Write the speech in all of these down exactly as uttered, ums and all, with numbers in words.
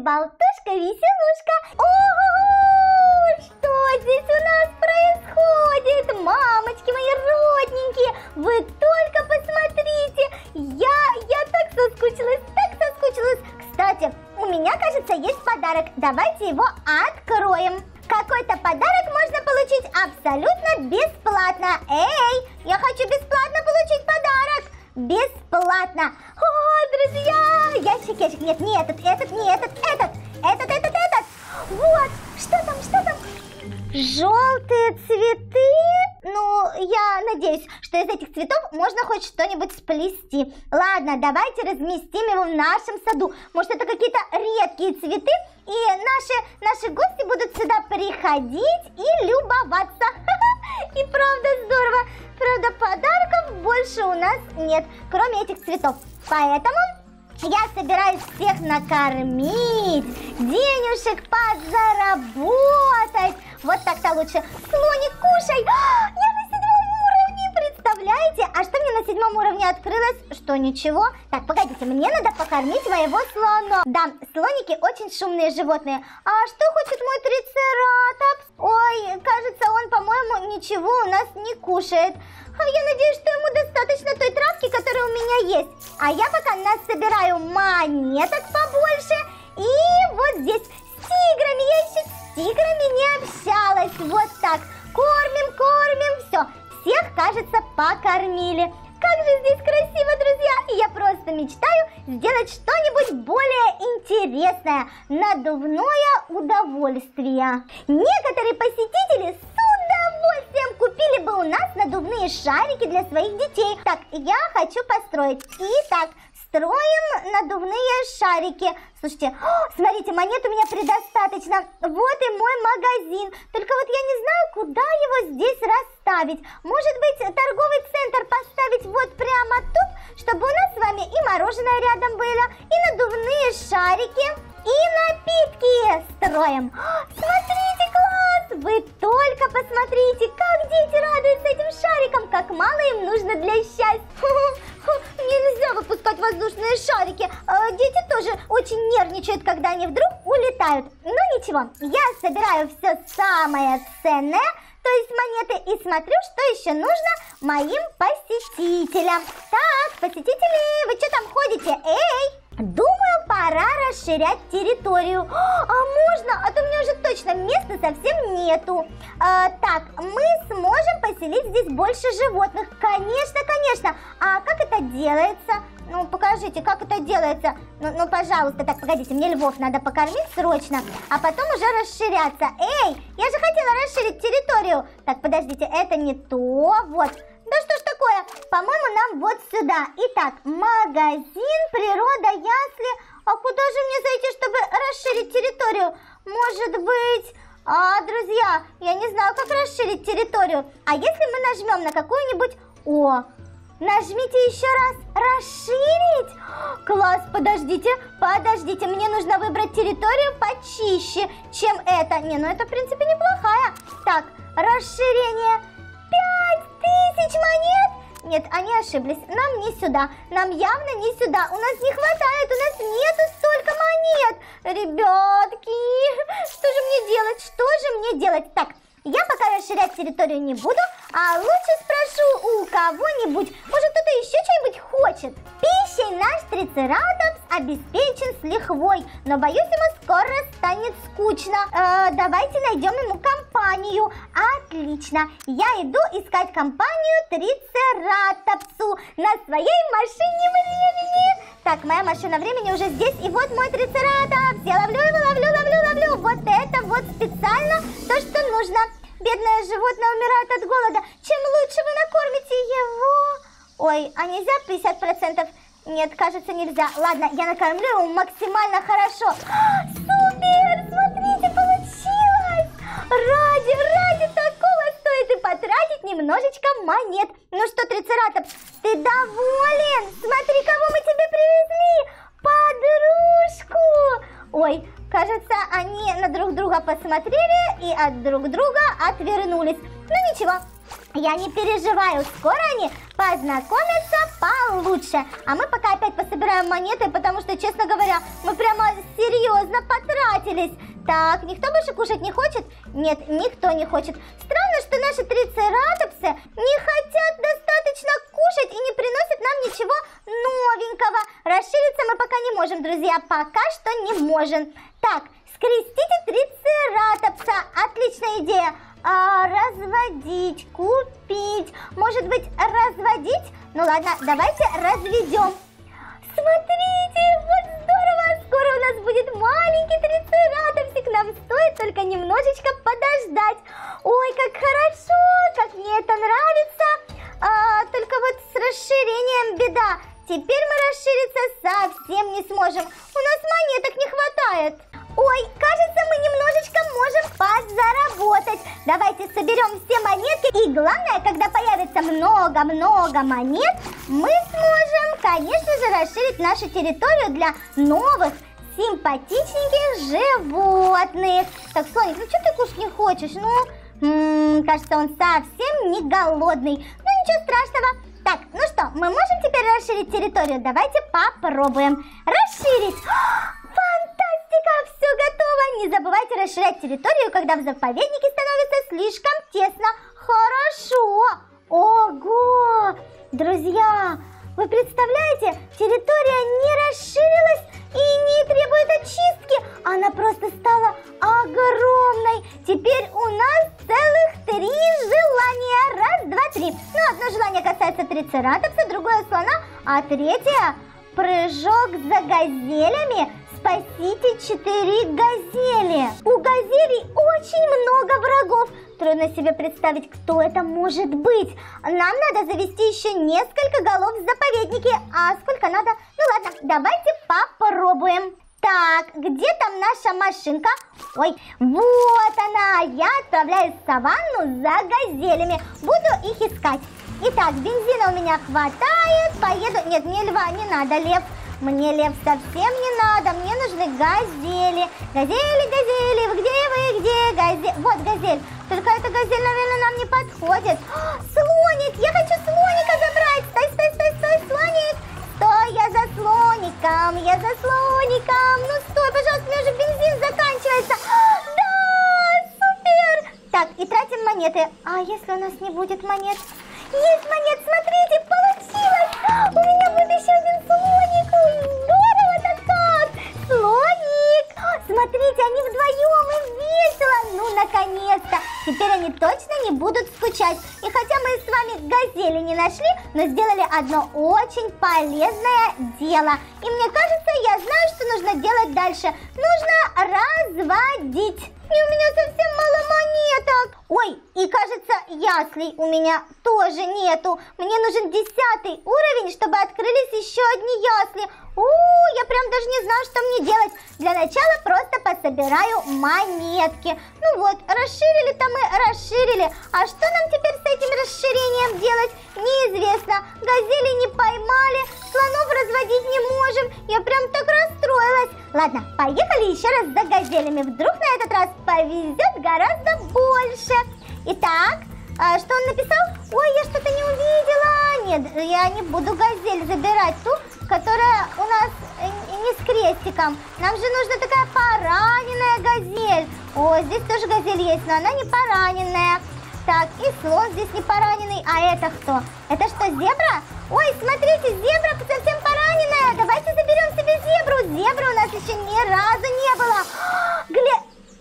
болтушка-веселушка. Ого, что здесь у нас происходит? Мамочки мои родненькие, вы только посмотрите. Я, я так соскучилась, так соскучилась. Кстати, у меня, кажется, есть подарок. Давайте его откроем. Какой-то подарок можно получить абсолютно бесплатно. Эй, я хочу бесплатно получить подарок. Бесплатно. О, друзья, ящик, ящик. Нет, не этот, этот, не этот, этот, этот, этот, этот. Вот, что там, что там? Желтые цветы. Ну, я надеюсь, что из этих цветов можно хоть что-нибудь сплести. Ладно, давайте разместим его в нашем саду. Может, это какие-то редкие цветы, и наши, наши гости будут сюда приходить и любоваться. И правда здорово. Правда, подарков больше у нас нет, кроме этих цветов. Поэтому я собираюсь всех накормить, денежек подзаработать. Вот так-то лучше. Слоник, кушай. Я на седьмом уровне, представляете? А что мне на седьмом уровне открылось? Что, ничего? Так, погодите, мне надо покормить моего слона. Да, слоники очень шумные животные. А что хочет мой трицератопс? Ой, кажется, он, по-моему, ничего у нас не кушает. А я надеюсь, что ему достаточно той травки, которая у меня есть. А я пока насобираю монеток побольше. И вот здесь с тиграми. Я еще с тиграми не общалась. Вот так. Кормим, кормим. Все. Всех, кажется, покормили. Как же здесь красиво, друзья. И я просто мечтаю сделать что-нибудь более интересное. Надувное удовольствие. Некоторые посетители с удовольствием купили бы у нас надувные шарики для своих детей. Так, я хочу построить. Итак, строим надувные шарики. Слушайте, о, смотрите, монет у меня предостаточно. Вот и мой магазин. Только вот я не знаю, куда его здесь расставить. Может быть, торговый центр поставить вот прямо тут, чтобы у нас с вами и мороженое рядом было, и надувные шарики, и напитки строим. О, смотрите, класс! Вы только посмотрите, как дети радуются этим шарикам, как мало им нужно для счастья. Нельзя выпускать воздушные шарики. Дети тоже очень нервничают, когда они вдруг улетают. Но ничего, я собираю все самое ценное, то есть монеты, и смотрю, что еще нужно моим посетителям. Так, посетители, вы что там ходите? Эй! Думаю, пора расширять территорию. А можно? А то у меня уже точно места совсем нету. А, так, мы сможем поселить здесь больше животных. Конечно, конечно. А как это делается? Ну, покажите, как это делается. Ну, ну, пожалуйста. Так, погодите, мне львов надо покормить срочно, а потом уже расширяться. Эй, я же хотела расширить территорию. Так, подождите, это не то. Вот. Да что ж такое? По-моему, нам вот сюда. Итак, магазин, природа, ясли. А куда же мне зайти, чтобы расширить территорию? Может быть... А, друзья, я не знаю, как расширить территорию. А если мы нажмем на какую-нибудь... О, нажмите еще раз. Расширить? Класс, подождите, подождите. Мне нужно выбрать территорию почище, чем это. Не, ну это, в принципе, неплохая. Так, расширение... Пять тысяч монет? Нет, они ошиблись. Нам не сюда. Нам явно не сюда. У нас не хватает. У нас нету столько монет. Ребятки, что же мне делать? Что же мне делать? Так, я пока расширять территорию не буду, а лучше спрошу у кого-нибудь. Может, кто-то еще что-нибудь хочет? Пищей наш трицератопс обеспечен с лихвой, но, боюсь, ему скоро станет скучно. Э, давайте найдем ему компанию. Отлично. Я иду искать компанию трицератопсу на своей машине времени. Так, моя машина времени уже здесь, и вот мой трицератопс. Я ловлю его, ловлю, ловлю, ловлю. Вот это вот специально то, что нужно. Бедное животное умирает от голода. Чем лучше вы накормите его... Ой, а нельзя пятьдесят процентов? Нет, кажется, нельзя. Ладно, я накормлю его максимально хорошо. Супер! Смотрите, получилось! Ради, ради такого стоит и потратить немножечко монет. Ну что, трицератопс, ты доволен? Смотри, кого мы тебе привезли! Подружку! Ой, кажется, они на друг друга посмотрели и от друг друга отвернулись. Ну ничего, Я не переживаю, скоро они познакомятся получше. А мы пока опять пособираем монеты, потому что, честно говоря, мы прямо серьезно потратились. Так, никто больше кушать не хочет? Нет, никто не хочет. Странно, что наши трицератопсы не хотят достаточно кушать и не приносят нам ничего новенького. Расшириться мы пока не можем, друзья, пока что не можем. Так, скрестите трицератопса, отличная идея. А, разводить, купить, может быть, разводить? Ну ладно, давайте разведем. Смотрите, вот здорово, скоро у нас будет маленький трицератопсик, нам стоит только немножечко подождать. Ой, как хорошо, как мне это нравится, а, только вот с расширением беда. Теперь мы расшириться совсем не сможем, у нас монеток не хватает. Ой, кажется, мы немножечко можем подзаработать. Давайте соберем все монетки. И главное, когда появится много-много монет, мы сможем, конечно же, расширить нашу территорию для новых симпатичненьких животных. Так, Слоник, ну что ты кушать не хочешь? Ну, м-м, кажется, он совсем не голодный. Ну, ничего страшного. Так, ну что, мы можем теперь расширить территорию? Давайте попробуем. Расширить. Все готово! Не забывайте расширять территорию, когда в заповеднике становится слишком тесно. Хорошо! Ого! Друзья, вы представляете, территория не расширилась и не требует очистки. Она просто стала огромной. Теперь у нас целых три желания. Раз, два, три. Ну, одно желание касается трицератопса, другое слона, а третье – прыжок за газелями. Спасите четыре газели. У газелей очень много врагов. Трудно себе представить, кто это может быть. Нам надо завести еще несколько голов в заповеднике. А сколько надо? Ну ладно, давайте попробуем. Так, где там наша машинка? Ой, вот она. Я отправляюсь в саванну за газелями. Буду их искать. Итак, бензина у меня хватает. Поеду... Нет, мне льва не надо, лев. Мне лев совсем не надо, мне нужны газели. Газели, газели, где вы, где газель? Вот газель, только эта газель, наверное, нам не подходит. Слоник, я хочу слоника забрать. Стой, стой, стой, стой, слоник. Стой, я за слоником, я за слоником. Ну стой, пожалуйста, у меня уже бензин заканчивается. Да, супер. Так, и тратим монеты. А если у нас не будет монет? Есть монет, смотрите, получилось. У меня будет еще один слоник. Здорово-то как. Слоник. Смотрите, они вдвоем, и весело. Ну, наконец-то. Теперь они точно не будут скучать. И хотя мы с вами газели не нашли, но сделали одно очень полезное дело. И мне кажется, я знаю, что нужно делать дальше. Нужно разводить. И у меня совсем мало монеток. Ой, и кажется, яслей у меня тоже нету. Мне нужен десятый уровень, чтобы открылись еще одни ясли. У, я прям даже не знаю, что мне делать. Для начала просто пособираю монетки. Ну вот, расширили-то мы расширили. А что нам теперь с этим расширением делать? Неизвестно. Газели не поймали, слонов разводить не можем. Я прям так расстроилась. Ладно, поехали еще раз за газелями. Вдруг на этот раз повезет гораздо больше. Итак, а что он написал? Ой, я что-то не увидела. Нет, я не буду газель забирать, ту, которая у нас не с крестиком. Нам же нужна такая пораненная газель. О, здесь тоже газель есть, но она не пораненная. Так, и слон здесь не пораненный. А это кто? Это что, зебра? Ой, смотрите, зебра совсем пораненная. Давайте заберем себе зебру. Зебры у нас еще ни разу не было. Гля...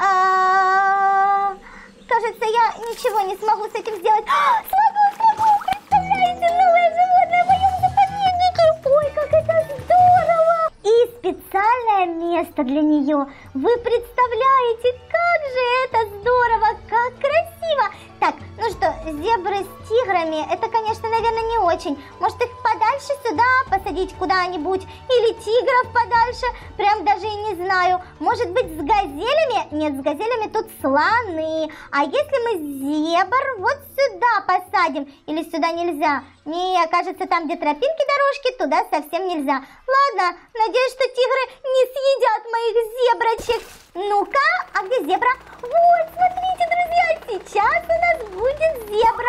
А... Кажется, я ничего не смогу с этим сделать. Смогу, смогу. Представляете, новое животное в моем заповеднике. Ой, как это здорово. И специальное место для нее. Вы представляете, как же это здорово, как красиво. Так, ну что, зебры с тиграми, это, конечно, наверное, не очень. Может, их подальше сюда посадить куда-нибудь? Или тигров подальше? Прям даже и не знаю. Может быть, с газелями? Нет, с газелями тут слоны. А если мы зебр вот сюда посадим? Или сюда нельзя? Не, кажется, там, где тропинки, дорожки, туда совсем нельзя. Ладно, надеюсь, что тигры не съедят моих зеброчек. Ну-ка, а где зебра? Вот, смотрите, друзья, сейчас у нас будет зебра.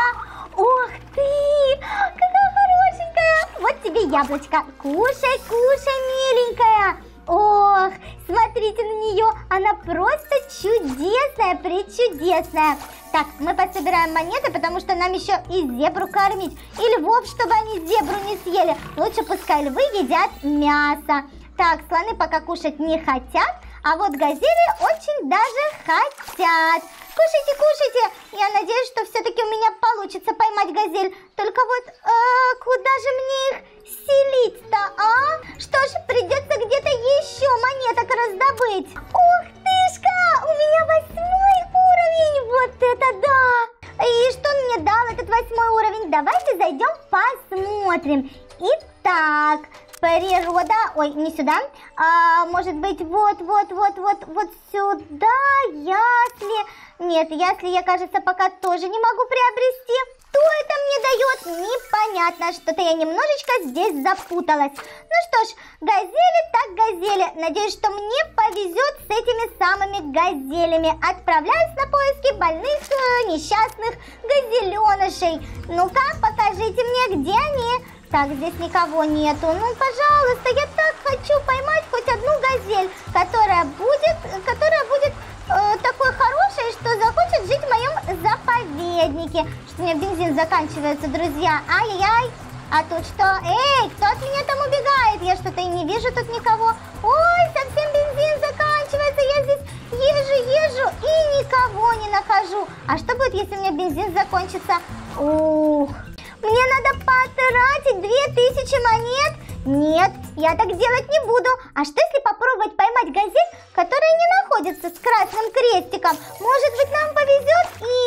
Ух ты! Какая хорошенькая! Вот тебе яблочко. Кушай, кушай, миленькая. Ох, смотрите на нее. Она просто чудесная, пречудесная. Так, мы пособираем монеты, потому что нам еще и зебру кормить. И львов, чтобы они зебру не съели. Лучше пускай львы едят мясо. Так, слоны пока кушать не хотят, а вот газели очень даже хотят. Кушайте, кушайте. Я надеюсь, что все-таки у меня получится поймать газель. Только вот э, куда же мне их селить-то, а? Что ж, придется где-то еще монеток раздобыть. Ух тышка, у меня восьмой уровень. Вот это да. И что он мне дал, этот восьмой уровень? Давайте зайдем посмотрим. Итак, природа, ой, не сюда, а, может быть, вот, вот, вот, вот, вот сюда, ясли. Нет, ясли я, кажется, пока тоже не могу приобрести. Что это мне дает? Непонятно, что-то я немножечко здесь запуталась. Ну что ж, газели так газели. Надеюсь, что мне повезет с этими самыми газелями. Отправляюсь на поиски больных, несчастных газеленышей. Ну-ка, покажите мне, где они. Так, здесь никого нету. Ну, пожалуйста, я так хочу поймать хоть одну газель, которая будет, которая будет э, такой хорошей, что захочет жить в моем заповеднике. Что у меня бензин заканчивается, друзья. Ай-яй-яй. А тут что? Эй, кто от меня там убегает? Я что-то и не вижу тут никого. Ой, совсем бензин заканчивается. Я здесь езжу, езжу и никого не нахожу. А что будет, если у меня бензин закончится? Ух. Мне надо потратить две тысячи монет? Нет, я так делать не буду. А что если попробовать поймать газель, которая не находится с красным крестиком? Может быть, нам повезет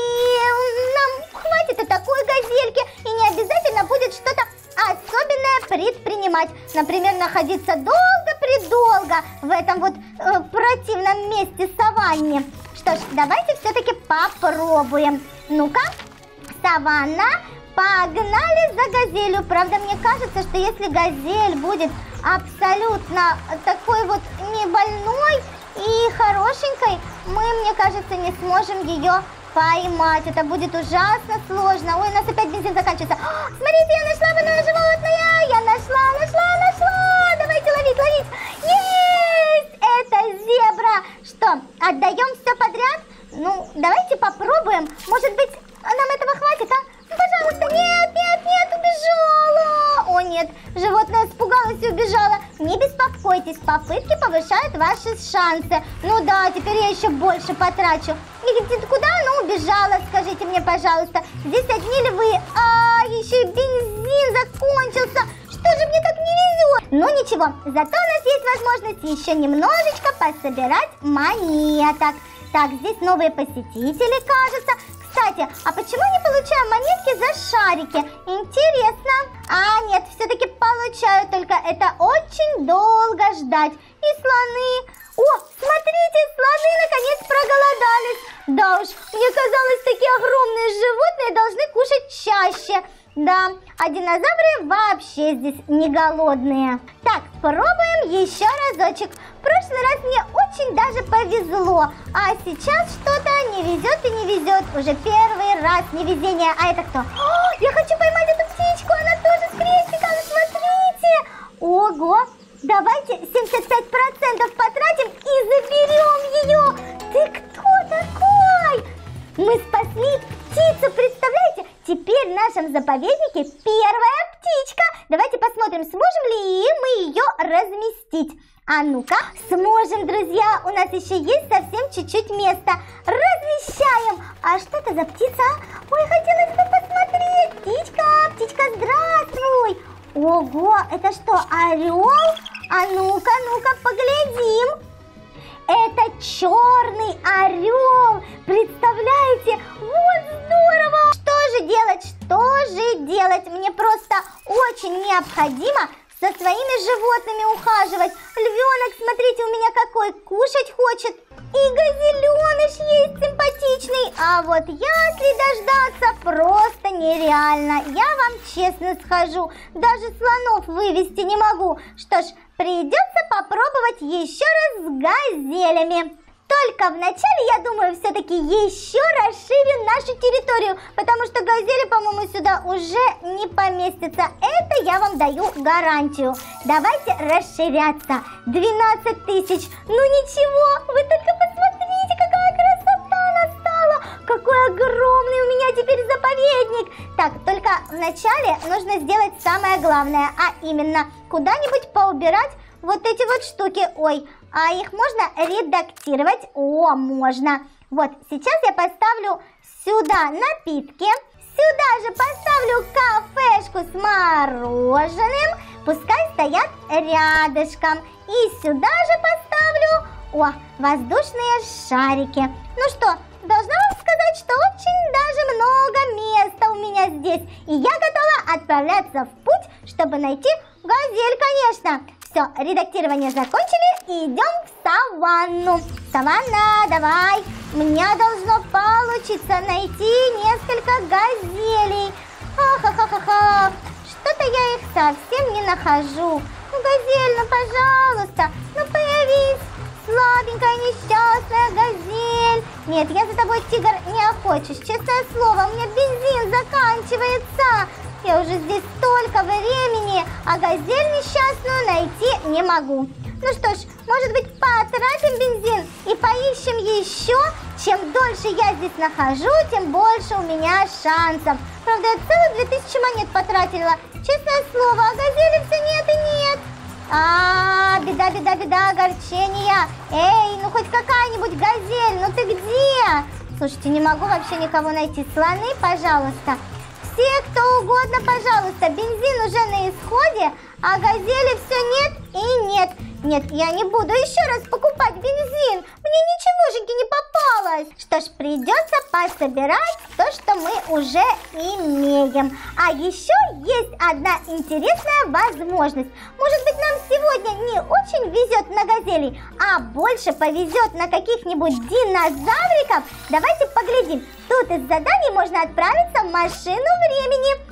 и нам хватит и такой газельки, и не обязательно будет что-то особенное предпринимать. Например, находиться долго-предолго в этом вот э, противном месте саванне. Что ж, давайте все-таки попробуем. Ну-ка, саванна. Погнали за газелью. Правда, мне кажется, что если газель будет абсолютно такой вот не больной и хорошенькой, мы, мне кажется, не сможем ее поймать. Это будет ужасно сложно. Ой, у нас опять бензин заканчивается. О, смотрите, я нашла больное животное. Я нашла, нашла, нашла. Давайте ловить, ловить. Есть! Это зебра. Что, отдаем все подряд? Ну, давайте попробуем. Может быть, нам этого хватит, а? Пожалуйста, нет, нет, нет, убежала. О, нет, животное испугалось и убежало. Не беспокойтесь, попытки повышают ваши шансы. Ну да, теперь я еще больше потрачу. И где, куда оно убежало, скажите мне, пожалуйста. Здесь одни львы, а еще и бензин закончился. Что же мне так не везет? Ну ничего, зато у нас есть возможность еще немножечко пособирать монеток. Так, здесь новые посетители, кажется. Кстати, а почему не получаю монетки за шарики? Интересно. А, нет, все-таки получаю, только это очень долго ждать. И слоны. О, смотрите, слоны наконец проголодались. Да уж, мне казалось, такие огромные животные должны кушать чаще. Да, а динозавры вообще здесь не голодные. Так, пробуем еще разочек. В прошлый раз мне очень даже повезло, а сейчас что-то не везет и не везет. Уже первый раз невезение. А это кто? О, я хочу поймать эту птичку, она тоже с крестиком, смотрите. Ого, давайте семьдесят пять процентов потратим и заберем ее. Ты кто такой? Мы спасли птицу, представляете? Теперь в нашем заповеднике первая птичка. Давайте посмотрим, сможем ли мы ее разместить. А ну-ка, сможем, друзья. У нас еще есть совсем чуть-чуть места. Размещаем. А что это за птица? Ой, хотелось бы посмотреть. Птичка, птичка, здравствуй. Ого, это что, орел? А ну-ка, ну-ка, поглядим. Это черный орел. Представляете? Вот здорово. Что же делать? Что же делать? Мне просто очень необходимо за своими животными ухаживать. Львенок, смотрите, у меня какой, кушать хочет. И газеленыш есть симпатичный. А вот если дождаться, просто нереально. Я вам честно скажу, даже слонов вывести не могу. Что ж, придется попробовать еще раз с газелями. Только вначале, я думаю, все-таки еще расширим нашу территорию, потому что газели, по-моему, сюда уже не поместятся. Это я вам даю гарантию. Давайте расширяться. двенадцать тысяч. Ну ничего, вы только посмотрите, какая красота настала. Какой огромный у меня теперь заповедник. Так, только вначале нужно сделать самое главное, а именно куда-нибудь поубирать вот эти вот штуки. Ой, а их можно редактировать? О, можно. Вот, сейчас я поставлю сюда напитки. Сюда же поставлю кафешку с мороженым. Пускай стоят рядышком. И сюда же поставлю, о, воздушные шарики. Ну что, должна вам сказать, что очень даже много места у меня здесь. И я готова отправляться в путь, чтобы найти газель, конечно. Все, редактирование закончили и идем в саванну. Саванна, давай. Мне должно получиться найти несколько газелей. Ха-ха-ха-ха-ха. Что-то я их совсем не нахожу. Ну, газель, ну, пожалуйста, ну, появись. Слабенькая, несчастная газель. Нет, я за тобой, тигр, не охочусь. Честное слово, у меня бензин заканчивается. Я уже здесь столько времени, а газель несчастную найти не могу. Ну что ж, может быть, потратим бензин и поищем еще. Чем дольше я здесь нахожу, тем больше у меня шансов. Правда, я целых две тысячи монет потратила. Честное слово, а газели все нет и нет. А, беда, беда, беда, огорчение. Эй, ну хоть какая-нибудь газель, ну ты где? Слушайте, не могу вообще никого найти. Слоны, пожалуйста. Все, кто угодно, пожалуйста. Бензин уже на исходе, а газели все нет и нет. Нет, я не буду еще раз покупать бензин. Мне ничегошеньки не попалось. Что ж, придется пособирать то, что мы уже имеем. А еще есть одна интересная возможность. Может быть, нам сегодня не очень везет на газелей, а больше повезет на каких-нибудь динозавриков. Давайте поглядим. Тут из заданий можно отправиться в машину времени.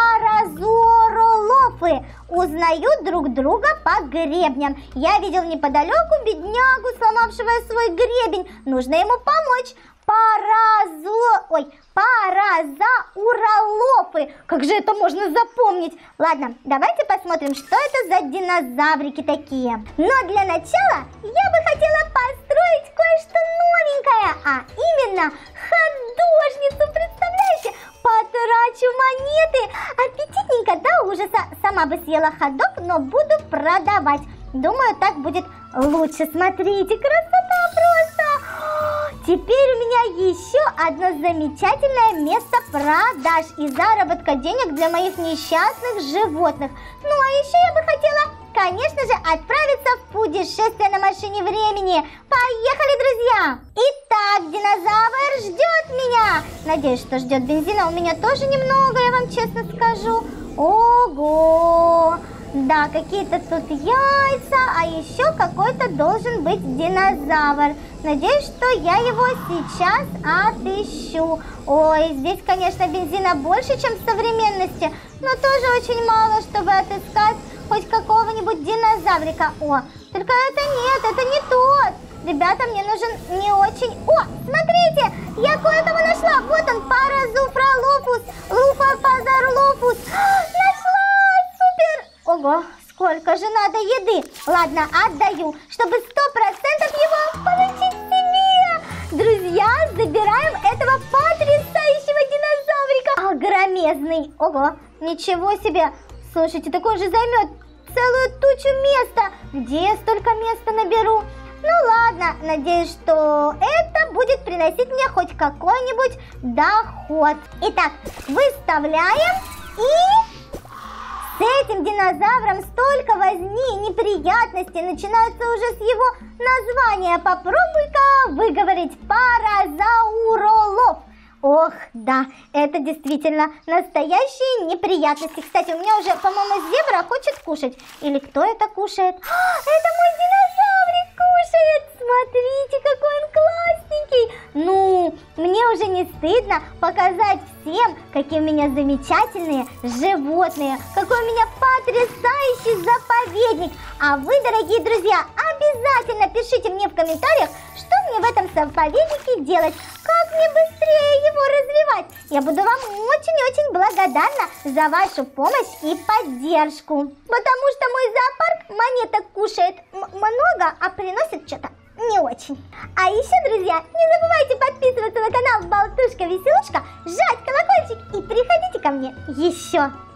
Паразоролофы узнают друг друга по гребням. Я видел неподалеку беднягу, сломавшего свой гребень. Нужно ему помочь. Паразо... Ой, паразауролофы. Как же это можно запомнить? Ладно, давайте посмотрим, что это за динозаврики такие. Но для начала я бы хотела построить кое-что новенькое, а именно художницу, представляете? Потрачу монеты. Аппетитненько до ужаса. Сама бы съела хот-дог, но буду продавать. Думаю, так будет лучше. Смотрите, красота просто. Теперь у меня еще одно замечательное место продаж и заработка денег для моих несчастных животных. Ну, а еще я бы хотела, конечно же, отправиться в путешествие на машине времени. Поехали, друзья! Итак, динозавр ждет меня. Надеюсь, что ждет бензина. У меня тоже немного, я вам честно скажу. Ого! Да, какие-то тут яйца, а еще какой-то должен быть динозавр. Надеюсь, что я его сейчас отыщу. Ой, здесь, конечно, бензина больше, чем в современности, но тоже очень мало, чтобы отыскать хоть какого-нибудь динозаврика. О, только это нет, это не тот. Ребята, мне нужен не очень... О, смотрите, я кое-кого нашла. Вот он, Паразуфролофус, Луфапазарлофус. Нашла, супер. Ого, сколько же надо еды. Ладно, отдаю, чтобы сто процентов его получить себе. Друзья, забираем этого потрясающего динозаврика. Огромезный. Ого, ничего себе. Слушайте, так он же займет целую тучу места. Где я столько места наберу? Ну ладно, надеюсь, что это будет приносить мне хоть какой-нибудь доход. Итак, выставляем и... С этим динозавром столько возни и неприятностей начинаются уже с его названия. Попробуй-ка выговорить. Паразауролоф. Ох, да, это действительно настоящие неприятности. Кстати, у меня уже, по-моему, зебра хочет кушать. Или кто это кушает? А, это мой динозаврик кушает. Смотрите, какой он классненький. Ну, мне уже не стыдно показать всем, какие у меня замечательные животные. Какой у меня потрясающий заповедник. А вы, дорогие друзья, обязательно пишите мне в комментариях, что мне в этом заповеднике делать? Как мне быстрее его развивать? Я буду вам очень-очень благодарна за вашу помощь и поддержку. Потому что мой зоопарк монеток кушает много, а приносит что-то не очень. А еще, друзья, не забывайте подписываться на канал Болтушка Веселушка, жать колокольчик и приходите ко мне еще.